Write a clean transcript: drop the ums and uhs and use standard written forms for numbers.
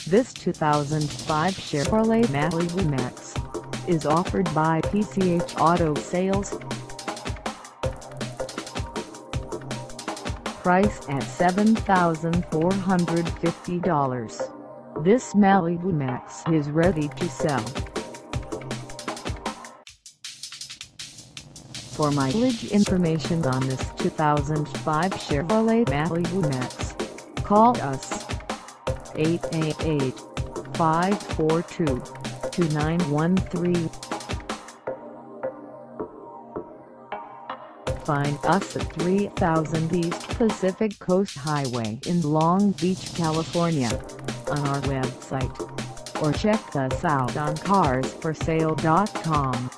This 2005 Chevrolet Malibu Maxx is offered by PCH Auto Sales. Priced at $7,450. This Malibu Maxx is ready to sell. For mileage information on this 2005 Chevrolet Malibu Maxx, call us 888-542-2913. Find us at 3000 East Pacific Coast Highway in Long Beach, California, on our website, or check us out on carsforsale.com.